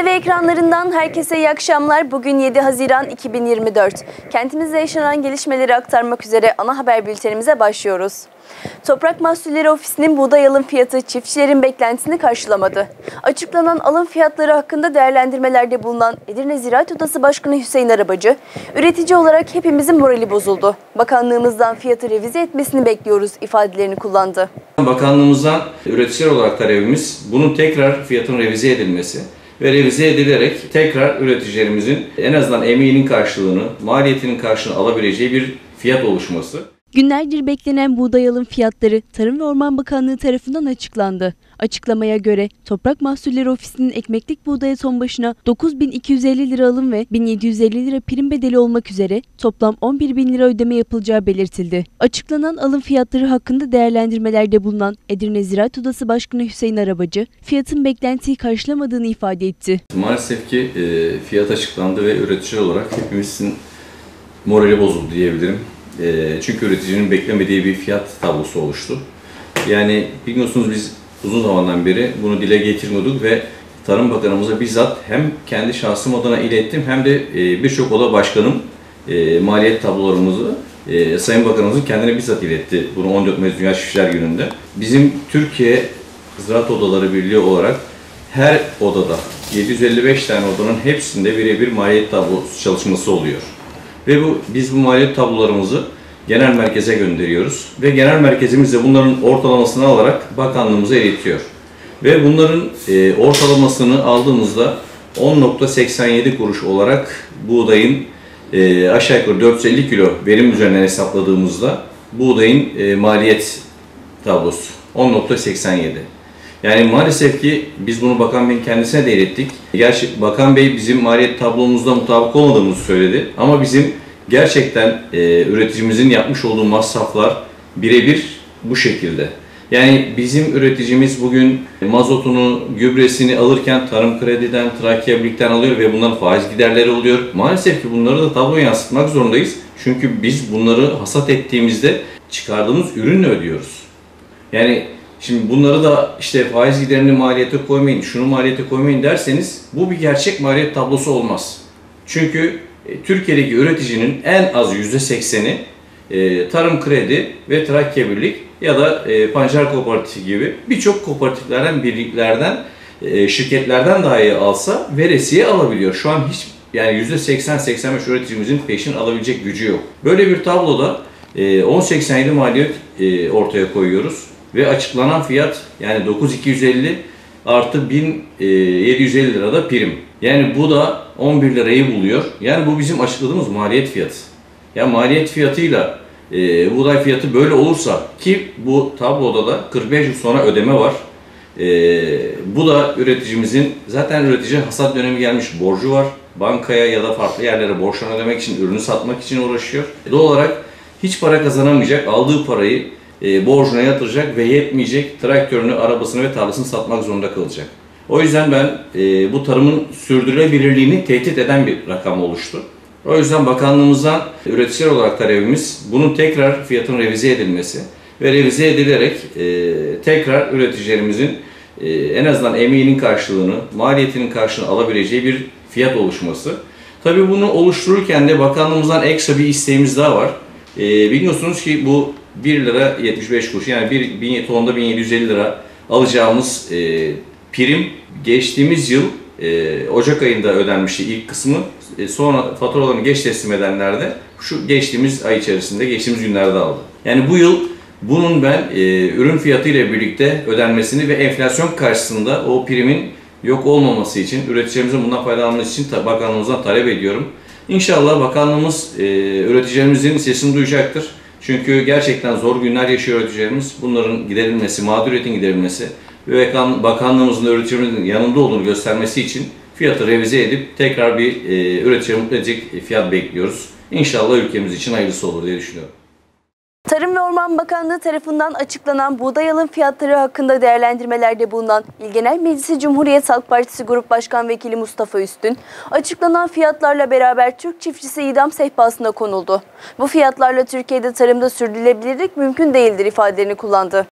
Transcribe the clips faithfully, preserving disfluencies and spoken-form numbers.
T V ekranlarından herkese iyi akşamlar. Bugün yedi Haziran iki bin yirmi dört. Kentimizde yaşanan gelişmeleri aktarmak üzere ana haber bültenimize başlıyoruz. Toprak Mahsulleri Ofisi'nin buğday alım fiyatı çiftçilerin beklentisini karşılamadı. Açıklanan alım fiyatları hakkında değerlendirmelerde bulunan Edirne Ziraat Odası Başkanı Hüseyin Arabacı, üretici olarak hepimizin morali bozuldu. Bakanlığımızdan fiyatı revize etmesini bekliyoruz ifadelerini kullandı. Bakanlığımızdan üreticiler olarak talebimiz bunun tekrar fiyatın revize edilmesi ve revize edilerek tekrar üreticilerimizin en azından emeğinin karşılığını, maliyetinin karşılığını alabileceği bir fiyat oluşması. Günlerdir beklenen buğday alım fiyatları Tarım ve Orman Bakanlığı tarafından açıklandı. Açıklamaya göre Toprak Mahsulleri Ofisi'nin ekmeklik buğdaya ton başına dokuz bin iki yüz elli lira alım ve bin yedi yüz elli lira prim bedeli olmak üzere toplam on bir bin lira ödeme yapılacağı belirtildi. Açıklanan alım fiyatları hakkında değerlendirmelerde bulunan Edirne Ziraat Odası Başkanı Hüseyin Arabacı, fiyatın beklentiyi karşılamadığını ifade etti. Maalesef ki e, fiyat açıklandı ve üreticiler olarak hepimizin morali bozuldu diyebilirim. E, çünkü üreticinin beklemediği bir fiyat tablosu oluştu. Yani biliyorsunuz biz uzun zamandan beri bunu dile getirmiyorduk ve Tarım Bakanımıza bizzat hem kendi şahsım adına ilettim hem de e, birçok oda başkanım e, maliyet tablolarımızı e, Sayın Bakanımızın kendine bizzat iletti. Bunu on dört Mayıs Dünya Çiftçiler Günü'nde. Bizim Türkiye Ziraat Odaları Birliği olarak her odada yedi yüz elli beş tane odanın hepsinde birebir maliyet tablosu çalışması oluyor. Ve bu, biz bu maliyet tablolarımızı genel merkeze gönderiyoruz. Ve genel merkezimiz de bunların ortalamasını alarak bakanlığımıza iletiyor. Ve bunların e, ortalamasını aldığımızda on nokta seksen yedi kuruş olarak buğdayın e, aşağı yukarı dört yüz elli kilo verim üzerinden hesapladığımızda buğdayın e, maliyet tablosu on nokta seksen yedi. Yani maalesef ki biz bunu Bakan Bey'in kendisine de ilettik. Gerçi Bakan Bey bizim maliyet tablomuzda mutabık olmadığımızı söyledi. Ama bizim gerçekten e, üreticimizin yapmış olduğu masraflar birebir bu şekilde. Yani bizim üreticimiz bugün mazotunu, gübresini alırken Tarım Kredi'den, Trakya Birlik'ten alıyor ve bunların faiz giderleri oluyor. Maalesef ki bunları da tabloya yansıtmak zorundayız. Çünkü biz bunları hasat ettiğimizde çıkardığımız ürünle ödüyoruz. Yani şimdi bunları da işte faiz giderini maliyete koymayın, şunu maliyete koymayın derseniz bu bir gerçek maliyet tablosu olmaz. Çünkü e, Türkiye'deki üreticinin en az yüzde sekseni e, Tarım Kredi ve Trakya Birlik ya da e, Pancar Kooperatifi gibi birçok kooperatiflerden, birliklerden, e, şirketlerden dahi alsa veresiye alabiliyor. Şu an hiç yani yüzde seksen seksen beş üreticimizin peşin alabilecek gücü yok. Böyle bir tabloda e, on seksen yedi maliyet e, ortaya koyuyoruz. Ve açıklanan fiyat yani dokuz bin iki yüz elli artı bin yedi yüz elli lirada prim. Yani bu da on bir lirayı buluyor. Yani bu bizim açıkladığımız maliyet fiyatı. Yani maliyet fiyatıyla e, buğday fiyatı böyle olursa ki bu tabloda da kırk beş yıl sonra ödeme var. E, bu da üreticimizin zaten üretici hasat dönemi gelmiş borcu var. Bankaya ya da farklı yerlere borçlarını ödemek için, ürünü satmak için uğraşıyor. Doğal olarak hiç para kazanamayacak, aldığı parayı E, borcuna yatıracak ve yetmeyecek, traktörünü, arabasını ve tarlasını satmak zorunda kalacak. O yüzden ben e, bu tarımın sürdürülebilirliğini tehdit eden bir rakam oluştu. O yüzden bakanlığımızdan üreticiler olarak talebimiz bunun tekrar fiyatın revize edilmesi ve revize edilerek e, tekrar üreticilerimizin e, en azından emeğinin karşılığını, maliyetinin karşılığını alabileceği bir fiyat oluşması. Tabii bunu oluştururken de bakanlığımızdan ekstra bir isteğimiz daha var. E, biliyorsunuz ki bu bir lira yetmiş beş kuruş yani bir tonda bin yedi yüz elli lira alacağımız e, prim geçtiğimiz yıl e, Ocak ayında ödenmişti ilk kısmı. E, sonra faturalarını geç teslim edenler de şu geçtiğimiz ay içerisinde, geçtiğimiz günlerde aldı. Yani bu yıl bunun ben e, ürün fiyatı ile birlikte ödenmesini ve enflasyon karşısında o primin yok olmaması için, üreticilerimizin bundan faydalanması için bakanlığımızdan talep ediyorum. İnşallah bakanlığımız e, üreticilerimizin sesini duyacaktır. Çünkü gerçekten zor günler yaşıyor üreticilerimiz. Bunların giderilmesi, mağduriyetin giderilmesi ve bakanlığımızın üreticilerimizin yanında olduğunu göstermesi için fiyatı revize edip tekrar bir e, üreticiye mutlu edecek fiyat bekliyoruz. İnşallah ülkemiz için hayırlısı olur diye düşünüyorum. Tarım ve Orman Bakanlığı tarafından açıklanan buğday alım fiyatları hakkında değerlendirmelerde bulunan İl Genel Meclisi Cumhuriyet Halk Partisi Grup Başkan Vekili Mustafa Üstün, açıklanan fiyatlarla beraber Türk çiftçisi idam sehpasına konuldu. Bu fiyatlarla Türkiye'de tarımda sürdürülebilirlik mümkün değildir ifadelerini kullandı.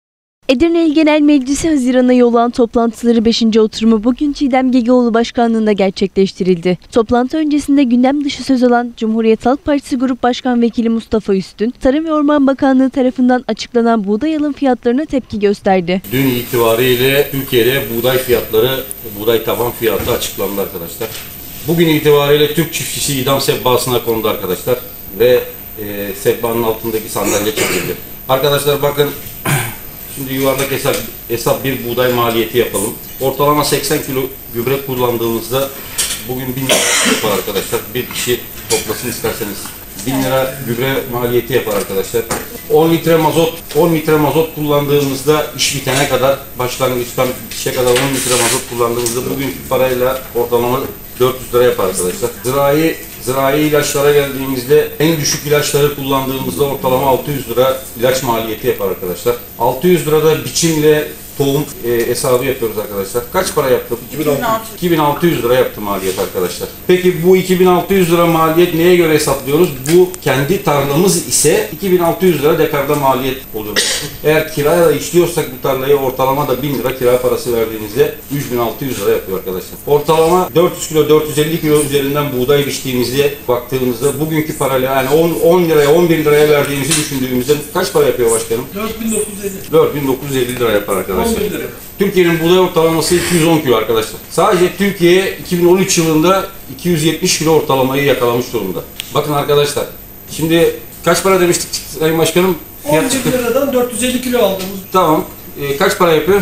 Edirne İl Genel Meclisi Haziran ayı olan toplantıları beşinci oturumu bugün Çiğdem Gegeoğlu başkanlığında gerçekleştirildi. Toplantı öncesinde gündem dışı söz alan Cumhuriyet Halk Partisi Grup Başkan Vekili Mustafa Üstün, Tarım ve Orman Bakanlığı tarafından açıklanan buğday alım fiyatlarına tepki gösterdi. Dün itibariyle Türkiye'de buğday fiyatları, buğday taban fiyatı açıklandı arkadaşlar. Bugün itibariyle Türk çiftçisi idam sehpasına kondu arkadaşlar ve e, sehpanın altındaki sandalye çekildi. Arkadaşlar bakın, şimdi yuvarlak hesap, hesap bir buğday maliyeti yapalım. Ortalama seksen kilo gübre kullandığımızda bugün bin lira yapar arkadaşlar. Bir kişi toplasın isterseniz. bin lira gübre maliyeti yapar arkadaşlar. on litre mazot, on litre mazot kullandığımızda iş bitene kadar, başlangıçtan bitişe kadar on litre mazot kullandığımızda bugünkü parayla ortalama dört yüz lira yapar arkadaşlar. Zirai, zirai ilaçlara geldiğimizde en düşük ilaçları kullandığımızda ortalama altı yüz lira ilaç maliyeti yapar arkadaşlar. altı yüz lirada biçimle tohum e, hesabı yapıyoruz arkadaşlar. Kaç para yaptı? iki bin altı yüz lira yaptı maliyet arkadaşlar. Peki bu iki bin altı yüz lira maliyet neye göre hesaplıyoruz? Bu kendi tarlamız ise iki bin altı yüz lira dekarda maliyet oluyor. Eğer kiraya işliyorsak bu tarlayı ortalama da bin lira kira parası verdiğimizde üç bin altı yüz lira yapıyor arkadaşlar. Ortalama dört yüz kilo, dört yüz elli kilo üzerinden buğday biçtiğimizde baktığımızda bugünkü parayla yani on liraya, on bir liraya verdiğimizi düşündüğümüzde kaç para yapıyor başkanım? dört bin dokuz yüz elli. dört bin dokuz yüz elli lira yapar arkadaşlar. Türkiye'nin buğday ortalaması iki yüz on kilo arkadaşlar. Sadece Türkiye iki bin on üç yılında iki yüz yetmiş kilo ortalamayı yakalamış durumda. Bakın arkadaşlar, şimdi kaç para demiştik Sayın Başkanım? on bir liradan dört yüz elli kilo aldığımız. Tamam. E, kaç para yapıyor?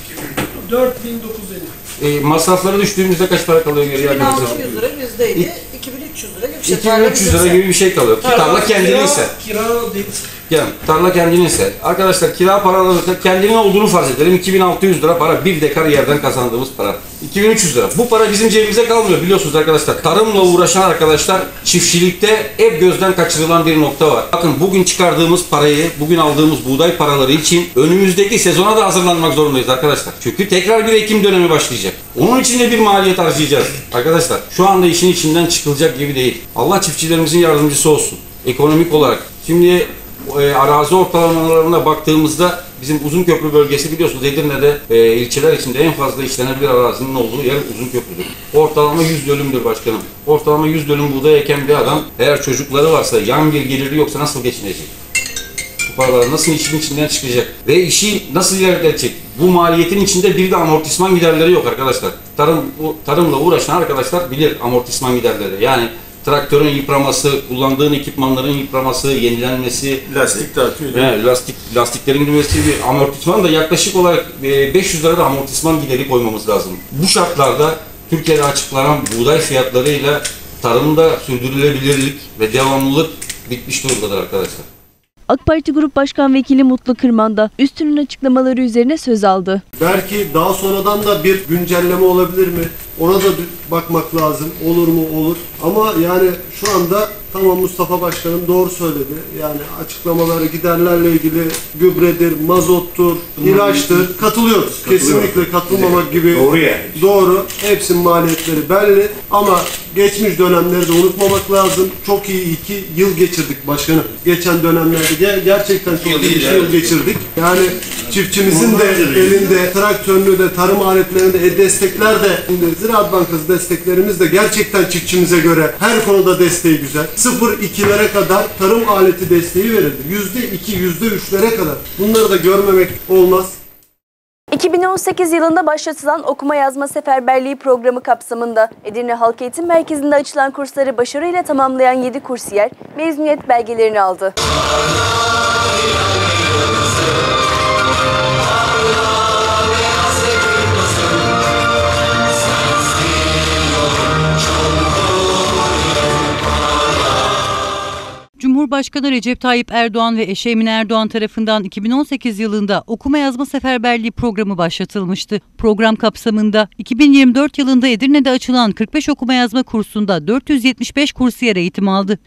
dört bin dokuz yüz elli. E, masrafları düştüğümüzde kaç para kalıyor geriye arkadaşlar? iki bin altı yüz lira yüzdeydi. iki bin üç yüz lira gibi bir şey. iki bin üç yüz lira gibi bir şey kalıyor. Tarla, tarla kendini ise. Kira değil. Yani tarla kendini ise. Arkadaşlar kira paraları kendinin olduğunu farz edelim. iki bin altı yüz lira para, bir dekar yerden kazandığımız para. iki bin üç yüz lira. Bu para bizim cebimize kalmıyor biliyorsunuz arkadaşlar. Tarımla uğraşan arkadaşlar, çiftçilikte hep gözden kaçırılan bir nokta var. Bakın bugün çıkardığımız parayı, bugün aldığımız buğday paraları için önümüzdeki sezona da hazırlanmak zorundayız arkadaşlar. Çünkü tekrar bir ekim dönemi başlayacak. Onun için de bir maliyet harcayacağız. Arkadaşlar şu anda işin içinden çıkılacak gibi değil. Allah çiftçilerimizin yardımcısı olsun. Ekonomik olarak. Şimdi E, arazi ortalamalarına baktığımızda bizim Uzunköprü bölgesi biliyorsunuz Edirne'de e, ilçeler içinde en fazla işlenebilir arazinin olduğu yer Uzunköprü'dür. Ortalama yüz dönümdür başkanım. Ortalama yüz dönüm buğday eken bir adam eğer çocukları varsa, yan bir geliri yoksa nasıl geçinecek? Bu paralar nasıl işin içinden çıkacak? Ve işi nasıl ilerletecek? Bu maliyetin içinde bir de amortisman giderleri yok arkadaşlar. Tarım, bu, tarımla uğraşan arkadaşlar bilir amortisman giderleri. Yani traktörün yıpraması, kullandığın ekipmanların yıpraması, yenilenmesi, lastik dağıtıyor. He, lastik lastiklerin girmesi, bir amortisman da yaklaşık olarak beş yüz lira da amortisman gideri koymamız lazım. Bu şartlarda Türkiye'de açıklanan buğday fiyatlarıyla tarımda sürdürülebilirlik ve devamlılık bitmiş durumdadır arkadaşlar. AK Parti Grup Başkan Vekili Mutlu Kırman da Üstün'ün açıklamaları üzerine söz aldı. Belki daha sonradan da bir güncelleme olabilir mi? Ona da bakmak lazım. Olur mu? Olur. Ama yani şu anda tamam, Mustafa Başkanım doğru söyledi. Yani açıklamaları, giderlerle ilgili gübredir, mazottur, ilaçtır. Katılıyoruz. Kesinlikle katılmamak gibi. Doğru yani. Doğru. Hepsinin maliyetleri belli. Ama geçmiş dönemleri de unutmamak lazım. Çok iyi iki yıl geçirdik başkanım. Geçen dönemlerde ger gerçekten çok iyi iki yıl geçirdik. Yani çiftçimizin de elinde, traktörünü de, tarım aletlerini de, e, destekler de, Ziraat Bankası desteklerimiz de gerçekten çiftçimize göre her konuda desteği güzel. sıfır ikilere kadar tarım aleti desteği verildi. yüzde iki, yüzde üçlere kadar. Bunları da görmemek olmaz. iki bin on sekiz yılında başlatılan okuma yazma seferberliği programı kapsamında Edirne Halk Eğitim Merkezi'nde açılan kursları başarıyla tamamlayan yedi kursiyer mezuniyet belgelerini aldı. Cumhurbaşkanı Recep Tayyip Erdoğan ve eşi Emine Erdoğan tarafından iki bin on sekiz yılında okuma yazma seferberliği programı başlatılmıştı. Program kapsamında iki bin yirmi dört yılında Edirne'de açılan kırk beş okuma yazma kursunda dört yüz yetmiş beş kursiyer eğitim aldı.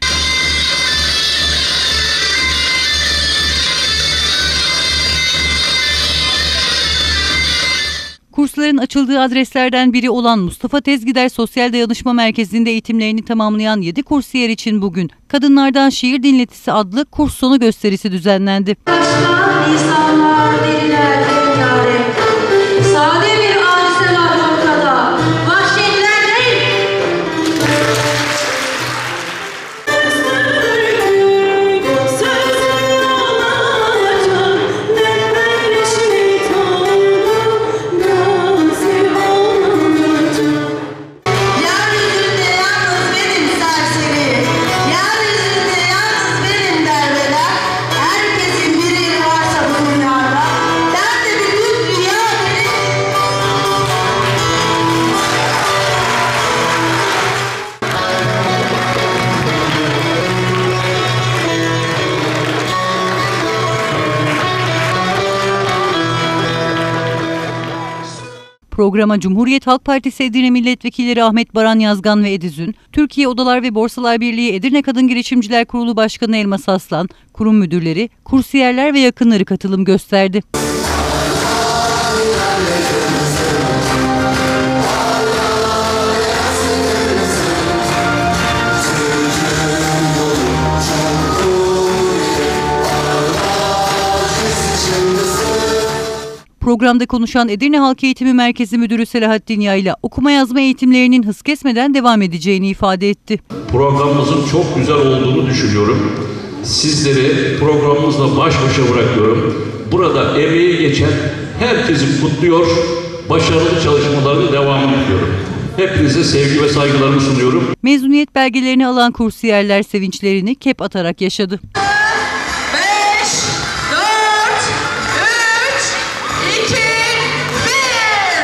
Kursların açıldığı adreslerden biri olan Mustafa Tezgider Sosyal Dayanışma Merkezi'nde eğitimlerini tamamlayan yedi kursiyer için bugün Kadınlardan Şiir Dinletisi adlı kurs sonu gösterisi düzenlendi. insanlar deliler deryare. Sade bir hadise var ortada, vahşetler değil. Yeryüzünde yalnız benim serseri, yeryüzünde yalnız benim derbeler. Herkesin bir yeri varsa bu dünyada, ben de bütün dünya benim. Programa Cumhuriyet Halk Partisi Edirne Milletvekilleri Ahmet Baran Yazgan ve Edizün, Türkiye Odalar ve Borsalar Birliği Edirne Kadın Girişimciler Kurulu Başkanı Elmas Aslan, kurum müdürleri, kursiyerler ve yakınları katılım gösterdi. Programda konuşan Edirne Halk Eğitimi Merkezi Müdürü Selahattin Yayla, okuma yazma eğitimlerinin hız kesmeden devam edeceğini ifade etti. Programımızın çok güzel olduğunu düşünüyorum. Sizleri programımızla baş başa bırakıyorum. Burada emeği geçen herkesi kutluyor, başarılı çalışmalarını devam ediyorum. Hepinize sevgi ve saygılarımı sunuyorum. Mezuniyet belgelerini alan kursiyerler sevinçlerini kep atarak yaşadı. Beş, dört, üç, iki, bir.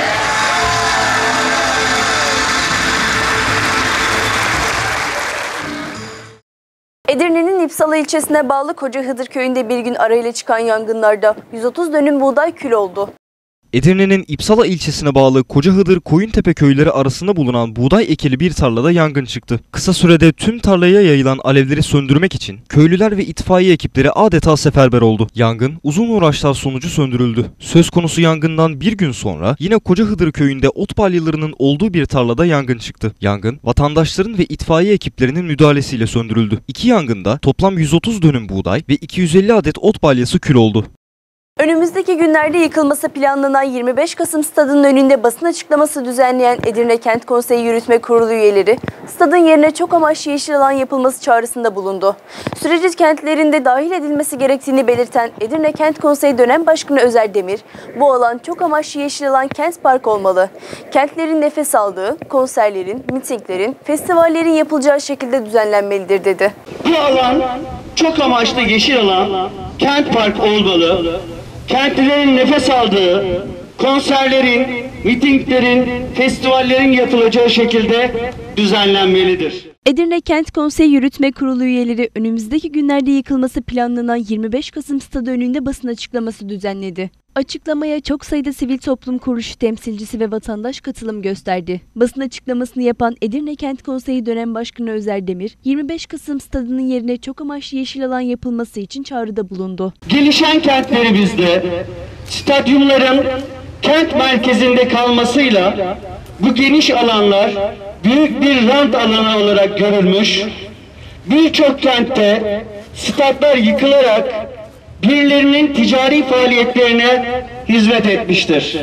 Edirne'nin İpsala ilçesine bağlı Koca Hıdır köyünde bir gün arayla çıkan yangınlarda yüz otuz dönüm buğday kül oldu. Edirne'nin İpsala ilçesine bağlı Koca Hıdır Koyuntepe köyleri arasında bulunan buğday ekili bir tarlada yangın çıktı. Kısa sürede tüm tarlaya yayılan alevleri söndürmek için köylüler ve itfaiye ekipleri adeta seferber oldu. Yangın uzun uğraşlar sonucu söndürüldü. Söz konusu yangından bir gün sonra yine Koca Hıdır köyünde ot balyalarının olduğu bir tarlada yangın çıktı. Yangın vatandaşların ve itfaiye ekiplerinin müdahalesiyle söndürüldü. İki yangında toplam yüz otuz dönüm buğday ve iki yüz elli adet ot balyası kül oldu. Önümüzdeki günlerde yıkılması planlanan yirmi beş Kasım stadının önünde basın açıklaması düzenleyen Edirne Kent Konseyi Yürütme Kurulu üyeleri, stadın yerine çok amaçlı yeşil alan yapılması çağrısında bulundu. Süreci kentlerinde dahil edilmesi gerektiğini belirten Edirne Kent Konseyi Dönem Başkanı Özer Demir, bu alan çok amaçlı yeşil alan kent park olmalı. Kentlerin nefes aldığı, konserlerin, mitinglerin, festivallerin yapılacağı şekilde düzenlenmelidir dedi. Bu alan çok amaçlı yeşil alan, kent park olmalı. Kentlilerin nefes aldığı, konserlerin, mitinglerin, festivallerin yapılacağı şekilde düzenlenmelidir. Edirne Kent Konseyi Yürütme Kurulu üyeleri önümüzdeki günlerde yıkılması planlanan yirmi beş Kasım stadı önünde basın açıklaması düzenledi. Açıklamaya çok sayıda sivil toplum kuruluşu temsilcisi ve vatandaş katılım gösterdi. Basın açıklamasını yapan Edirne Kent Konseyi Dönem Başkanı Özer Demir, yirmi beş Kasım stadının yerine çok amaçlı yeşil alan yapılması için çağrıda bulundu. Gelişen kentlerimizde stadyumların kent merkezinde kalmasıyla bu geniş alanlar büyük bir rant alanı olarak görülmüş. Birçok kentte statlar yıkılarak birilerinin ticari faaliyetlerine hizmet etmiştir.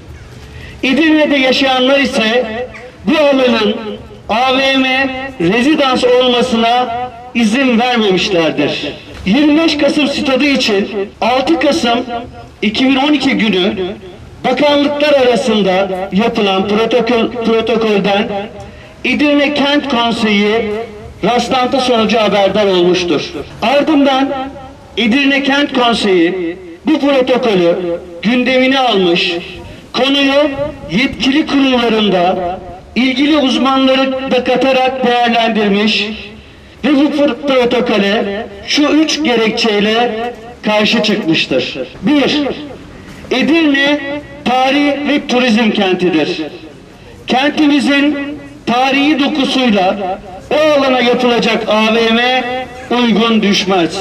Edirne'de yaşayanlar ise bu alanın A V M, rezidans olmasına izin vermemişlerdir. yirmi beş Kasım stadı için altı Kasım iki bin on iki günü bakanlıklar arasında yapılan protokol, protokolden Edirne Kent Konseyi rastlantı sonucu haberdar olmuştur. Ardından Edirne Kent Konseyi bu protokolü gündemine almış, konuyu yetkili kurullarında ilgili uzmanları da katarak değerlendirmiş ve bu protokole şu üç gerekçeyle karşı çıkmıştır. Bir, Edirne tarih ve turizm kentidir. Kentimizin tarihi dokusuyla o alana yapılacak A V M uygun düşmez.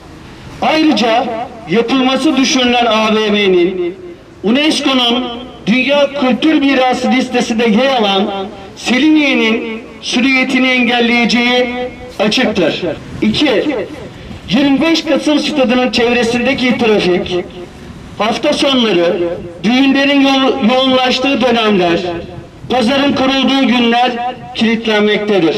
Ayrıca yapılması düşünülen A V M'nin UNESCO'nun Dünya Kültür Mirası listesinde yer alan Selimiye'nin sürüyetini engelleyeceği açıktır. İki, yirmi beş Kasım stadının çevresindeki trafik, hafta sonları, düğünlerin yo- yoğunlaştığı dönemler, pazarın kurulduğu günler kilitlenmektedir.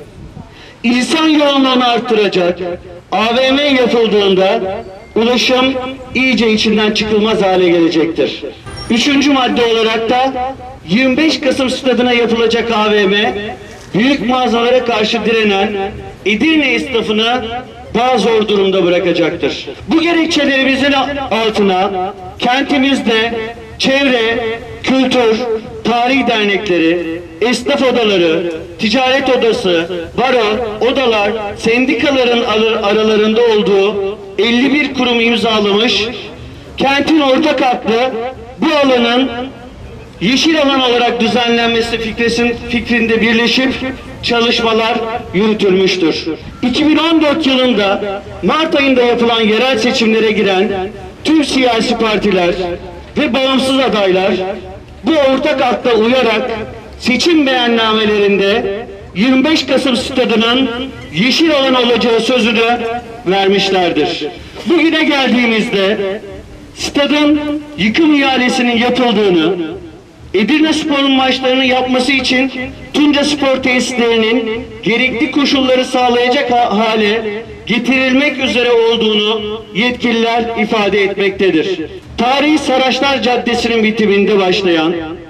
İnsan yoğunluğunu arttıracak A V M yapıldığında ulaşım iyice içinden çıkılmaz hale gelecektir. Üçüncü madde olarak da yirmi beş Kasım stadına yapılacak A V M, büyük mağazalara karşı direnen Edirne esnafını daha zor durumda bırakacaktır. Bu gerekçelerimizin altına kentimizde çevre, kültür, tarih dernekleri, esnaf odaları, ticaret odası, baro, odalar, sendikaların aralarında olduğu elli bir kurum imzalamış, kentin ortak aklı bu alanın yeşil alan olarak düzenlenmesi fikresin, fikrinde birleşip çalışmalar yürütülmüştür. iki bin on dört yılında Mart ayında yapılan yerel seçimlere giren tüm siyasi partiler ve bağımsız adaylar bu ortak akla uyarak seçim beyannamelerinde yirmi beş Kasım stadının yeşil alan olacağı sözünü vermişlerdir. Bugüne geldiğimizde stadın yıkım ihalesinin yapıldığını, Edirne Spor'un maçlarını yapması için Tunca Spor tesislerinin gerekli koşulları sağlayacak hale getirilmek üzere olduğunu yetkililer ifade etmektedir. Tarihi Saraçlar Caddesi'nin bitiminde başlayan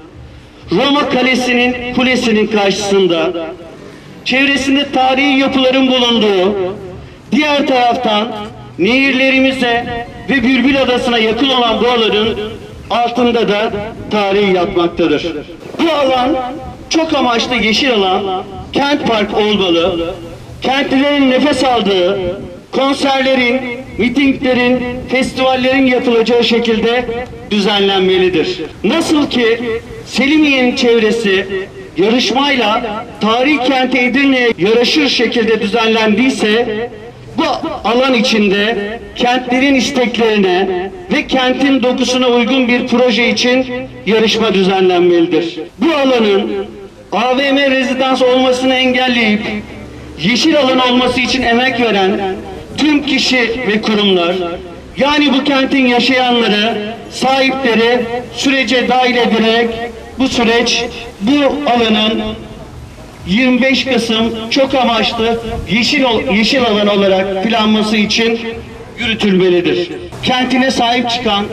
Roma Kalesi'nin kulesinin karşısında çevresinde tarihi yapıların bulunduğu, diğer taraftan nehirlerimize ve Bülbül Adası'na yakın olan bu alanın altında da tarihi yatmaktadır. Bu alan çok amaçlı yeşil alan, kent park olmalı, kentlilerin nefes aldığı, konserlerin, mitinglerin, festivallerin yapılacağı şekilde düzenlenmelidir. Nasıl ki Selimiye'nin çevresi yarışmayla tarih kenti Edirne'ye yaraşır şekilde düzenlendiyse, bu alan içinde kentlerin isteklerine ve kentin dokusuna uygun bir proje için yarışma düzenlenmelidir. Bu alanın A V M rezidans olmasını engelleyip yeşil alan olması için emek veren tüm kişi ve kurumlar, yani bu kentin yaşayanları, sahipleri sürece dahil ederek bu süreç, bu alanın yirmi beş Kasım çok amaçlı yeşil, yeşil alan olarak planlaması için yürütülmelidir. Kentine sahip çıkan,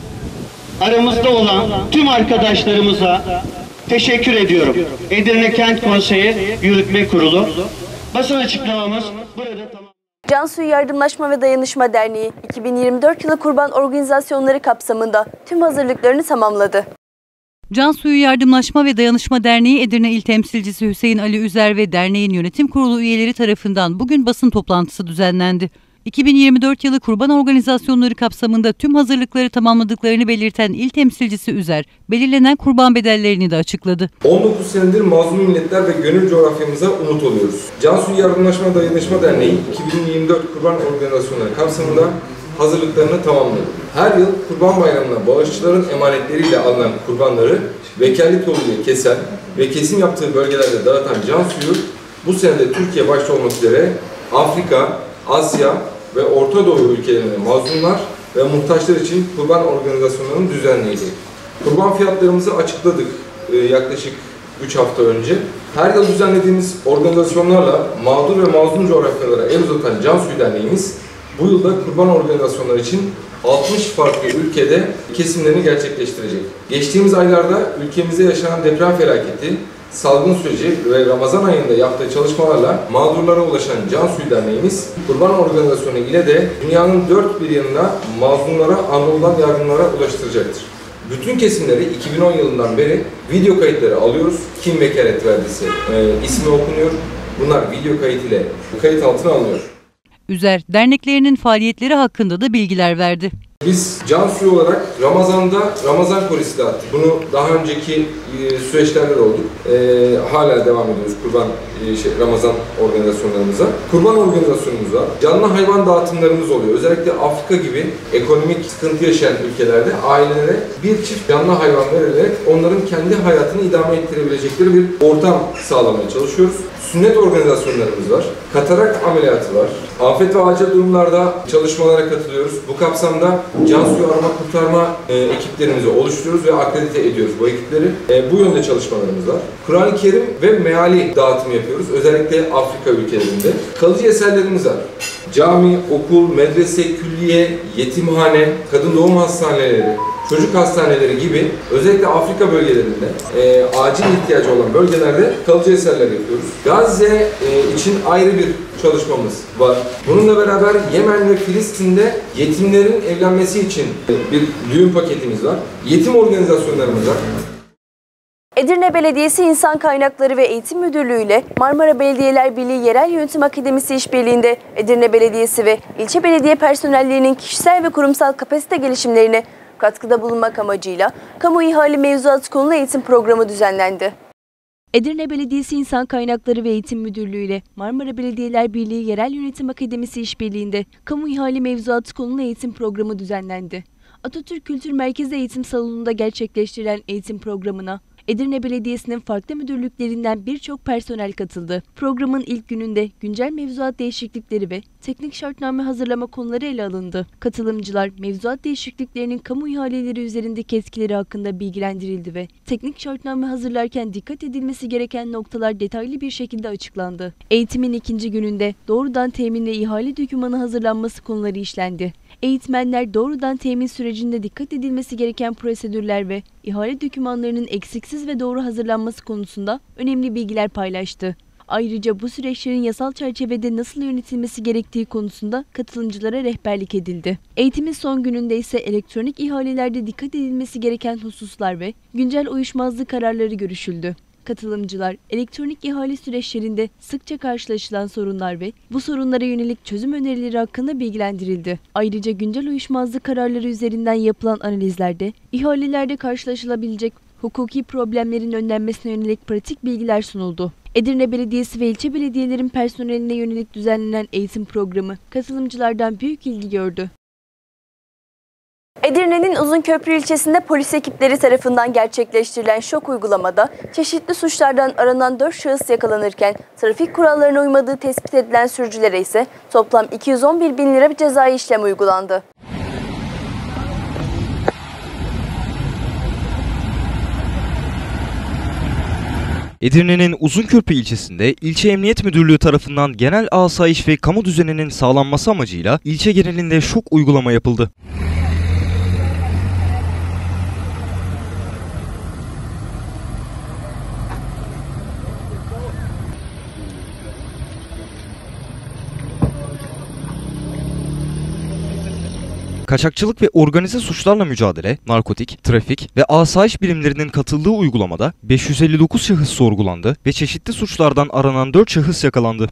aramızda olan tüm arkadaşlarımıza teşekkür ediyorum. Edirne Kent Konseyi Yürütme Kurulu. Basın açıklamamız burada tamam. Cansu'yu Yardımlaşma ve Dayanışma Derneği iki bin yirmi dört yılı kurban organizasyonları kapsamında tüm hazırlıklarını tamamladı. Cansu'yu Yardımlaşma ve Dayanışma Derneği Edirne İl Temsilcisi Hüseyin Ali Üzer ve derneğin yönetim kurulu üyeleri tarafından bugün basın toplantısı düzenlendi. iki bin yirmi dört yılı kurban organizasyonları kapsamında tüm hazırlıkları tamamladıklarını belirten İl Temsilcisi Üzer, belirlenen kurban bedellerini de açıkladı. on dokuz senedir mazlum milletler ve gönül coğrafyamıza umut oluyoruz. Cansu'yu Yardımlaşma ve Dayanışma Derneği iki bin yirmi dört kurban organizasyonları kapsamında hazırlıklarını tamamladı. Her yıl Kurban Bayramı'na bağışçıların emanetleriyle alınan kurbanları vekalet yoluyla kesen ve kesim yaptığı bölgelerde dağıtan Cansu'yu bu sene de Türkiye başta olmak üzere Afrika, Asya ve Orta Doğu ülkelerinde mazlumlar ve muhtaçlar için kurban organizasyonlarını düzenleyecek. Kurban fiyatlarımızı açıkladık e, yaklaşık üç hafta önce. Her yıl düzenlediğimiz organizasyonlarla mağdur ve mazlum coğrafyalara el uzatan Cansu'yu Derneğimiz bu yılda kurban organizasyonları için altmış farklı ülkede kesimlerini gerçekleştirecek. Geçtiğimiz aylarda ülkemizde yaşanan deprem felaketi, salgın süreci ve Ramazan ayında yaptığı çalışmalarla mağdurlara ulaşan Cansu'yu Derneğimiz, kurban organizasyonu ile de dünyanın dört bir yanına mazlumlara Anadolu'dan yardımlara ulaştıracaktır. Bütün kesimleri iki bin on yılından beri video kayıtları alıyoruz. Kim vekalet verdiyse e, ismi okunuyor. Bunlar video kayıt ile kayıt altına alınıyor. Üzer, derneklerinin faaliyetleri hakkında da bilgiler verdi. Biz Cansu'yu olarak Ramazan'da Ramazan kolisi dağıttık. Bunu daha önceki e, süreçlerde de olduk. E, hala devam ediyoruz kurban e, şey, Ramazan organizasyonlarımıza. Kurban organizasyonumuza canlı hayvan dağıtımlarımız oluyor. Özellikle Afrika gibi ekonomik sıkıntı yaşayan ülkelerde ailelere bir çift canlı hayvan verilerek onların kendi hayatını idame ettirebilecekleri bir ortam sağlamaya çalışıyoruz. sünnet organizasyonlarımız var. Katarak ameliyatı var. Afet ve acil durumlarda çalışmalara katılıyoruz. Bu kapsamda can suyu arama kurtarma e, ekiplerimizi oluşturuyoruz ve akredite ediyoruz bu ekipleri. E, bu yönde çalışmalarımız var. Kur'an-ı Kerim ve meali dağıtımı yapıyoruz. Özellikle Afrika ülkelerinde. Kalıcı eserlerimiz var. Cami, okul, medrese, külliye, yetimhane, kadın doğum hastaneleri, çocuk hastaneleri gibi özellikle Afrika bölgelerinde e, acil ihtiyacı olan bölgelerde kalıcı eserler yapıyoruz. Gazze e, için ayrı bir çalışmamız var. Bununla beraber Yemen ve Filistin'de yetimlerin evlenmesi için bir düğün paketimiz var. Yetim organizasyonlarımız var. Edirne Belediyesi İnsan Kaynakları ve Eğitim Müdürlüğü ile Marmara Belediyeler Birliği Yerel Yönetim Akademisi işbirliğinde Edirne Belediyesi ve ilçe belediye personellerinin kişisel ve kurumsal kapasite gelişimlerine katkıda bulunmak amacıyla kamu ihale mevzuatı konulu eğitim programı düzenlendi. Edirne Belediyesi İnsan Kaynakları ve Eğitim Müdürlüğü ile Marmara Belediyeler Birliği Yerel Yönetim Akademisi işbirliğinde kamu ihale mevzuatı konulu eğitim programı düzenlendi. Atatürk Kültür Merkezi Eğitim Salonu'nda gerçekleştirilen eğitim programına Edirne Belediyesi'nin farklı müdürlüklerinden birçok personel katıldı. Programın ilk gününde güncel mevzuat değişiklikleri ve teknik şartname hazırlama konuları ele alındı. Katılımcılar mevzuat değişikliklerinin kamu ihaleleri üzerindeki etkileri hakkında bilgilendirildi ve teknik şartname hazırlarken dikkat edilmesi gereken noktalar detaylı bir şekilde açıklandı. Eğitimin ikinci gününde doğrudan temin ve ihale dokümanı hazırlanması konuları işlendi. Eğitmenler doğrudan temin sürecinde dikkat edilmesi gereken prosedürler ve ihale dokümanlarının eksiksiz ve doğru hazırlanması konusunda önemli bilgiler paylaştı. Ayrıca bu süreçlerin yasal çerçevede nasıl yönetilmesi gerektiği konusunda katılımcılara rehberlik edildi. Eğitimin son gününde ise elektronik ihalelerde dikkat edilmesi gereken hususlar ve güncel uyuşmazlık kararları görüşüldü. Katılımcılar elektronik ihale süreçlerinde sıkça karşılaşılan sorunlar ve bu sorunlara yönelik çözüm önerileri hakkında bilgilendirildi. Ayrıca güncel uyuşmazlık kararları üzerinden yapılan analizlerde ihalelerde karşılaşılabilecek hukuki problemlerin önlenmesine yönelik pratik bilgiler sunuldu. Edirne Belediyesi ve ilçe belediyelerin personeline yönelik düzenlenen eğitim programı katılımcılardan büyük ilgi gördü. Edirne'nin Uzunköprü ilçesinde polis ekipleri tarafından gerçekleştirilen şok uygulamada çeşitli suçlardan aranan dört şahıs yakalanırken trafik kurallarına uymadığı tespit edilen sürücülere ise toplam iki yüz on bir bin lira bir cezai işlem uygulandı. Edirne'nin Uzunköprü ilçesinde İlçe Emniyet Müdürlüğü tarafından genel asayiş ve kamu düzeninin sağlanması amacıyla ilçe genelinde şok uygulama yapıldı. Kaçakçılık ve organize suçlarla mücadele, narkotik, trafik ve asayiş birimlerinin katıldığı uygulamada beş yüz elli dokuz şahıs sorgulandı ve çeşitli suçlardan aranan dört şahıs yakalandı.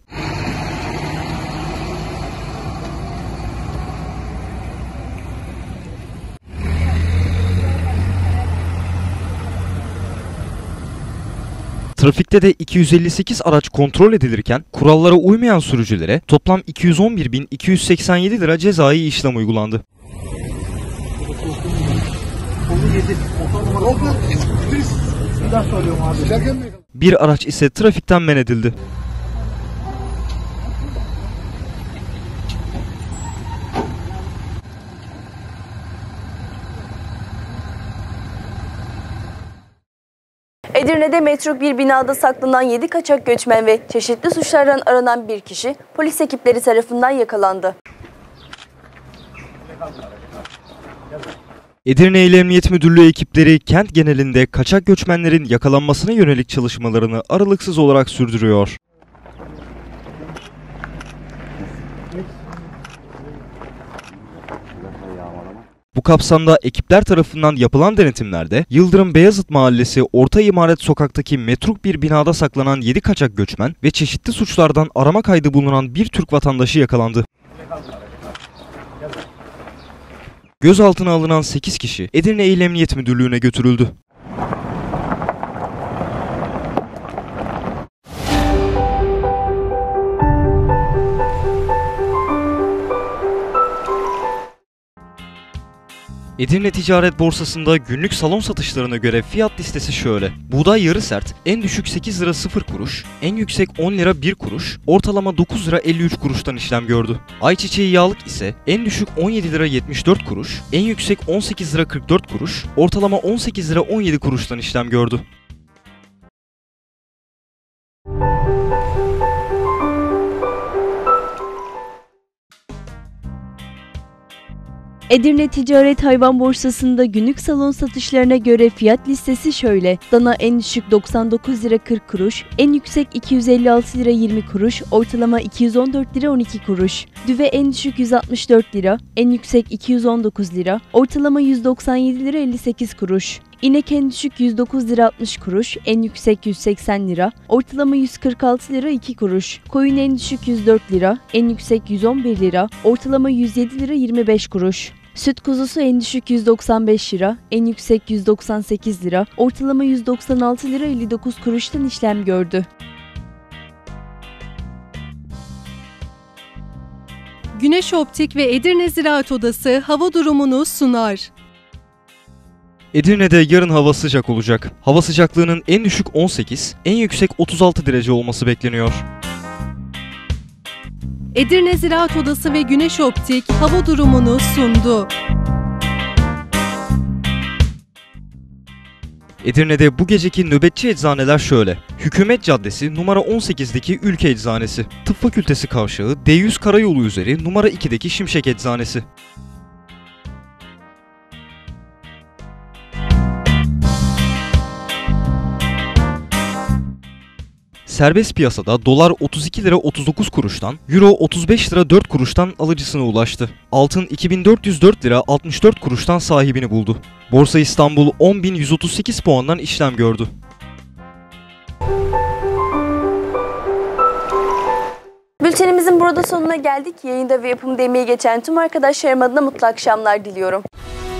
Trafikte de iki yüz elli sekiz araç kontrol edilirken kurallara uymayan sürücülere toplam iki yüz on bir bin iki yüz seksen yedi lira cezai işlem uygulandı. Bir araç ise trafikten men edildi. Edirne'de metruk bir binada saklanan yedi kaçak göçmen ve çeşitli suçlardan aranan bir kişi polis ekipleri tarafından yakalandı. Edirne İl Emniyet Müdürlüğü ekipleri kent genelinde kaçak göçmenlerin yakalanmasına yönelik çalışmalarını aralıksız olarak sürdürüyor. Bu kapsamda ekipler tarafından yapılan denetimlerde Yıldırım Beyazıt Mahallesi Orta İmaret Sokak'taki metruk bir binada saklanan yedi kaçak göçmen ve çeşitli suçlardan arama kaydı bulunan bir Türk vatandaşı yakalandı. Gözaltına alınan sekiz kişi Edirne İl Emniyet Müdürlüğü'ne götürüldü. Edirne Ticaret Borsası'nda günlük salon satışlarına göre fiyat listesi şöyle. Buğday yarı sert en düşük sekiz lira sıfır kuruş, en yüksek on lira bir kuruş, ortalama dokuz lira elli üç kuruştan işlem gördü. Ayçiçeği yağlık ise en düşük on yedi lira yetmiş dört kuruş, en yüksek on sekiz lira kırk dört kuruş, ortalama on sekiz lira on yedi kuruştan işlem gördü. Edirne Ticaret Hayvan Borsası'nda günlük salon satışlarına göre fiyat listesi şöyle. Dana en düşük doksan dokuz lira kırk kuruş, en yüksek iki yüz elli altı lira yirmi kuruş, ortalama iki yüz on dört lira on iki kuruş. Düve en düşük yüz altmış dört lira, en yüksek iki yüz on dokuz lira, ortalama yüz doksan yedi lira elli sekiz kuruş. İnek en düşük yüz dokuz lira altmış kuruş, en yüksek yüz seksen lira, ortalama yüz kırk altı lira iki kuruş. Koyun en düşük yüz dört lira, en yüksek yüz on bir lira, ortalama yüz yedi lira yirmi beş kuruş. Süt kuzusu en düşük yüz doksan beş lira, en yüksek yüz doksan sekiz lira, ortalama yüz doksan altı lira elli dokuz kuruştan işlem gördü. Güneş Optik ve Edirne Ziraat Odası hava durumunu sunar. Edirne'de yarın hava sıcak olacak. Hava sıcaklığının en düşük on sekiz, en yüksek otuz altı derece olması bekleniyor. Edirne Ziraat Odası ve Güneş Optik hava durumunu sundu. Edirne'de bu geceki nöbetçi eczaneler şöyle. Hükümet Caddesi numara on sekizdeki Ülke Eczanesi, Tıp Fakültesi Kavşağı D yüz Karayolu üzeri numara ikideki Şimşek Eczanesi. Serbest piyasada dolar otuz iki lira otuz dokuz kuruştan, euro otuz beş lira dört kuruştan alıcısına ulaştı. Altın iki bin dört yüz dört lira altmış dört kuruştan sahibini buldu. Borsa İstanbul on bin yüz otuz sekiz puandan işlem gördü. Bültenimizin burada sonuna geldik. Yayında ve yapımda emeği geçen tüm arkadaşlarım adına mutlu akşamlar diliyorum.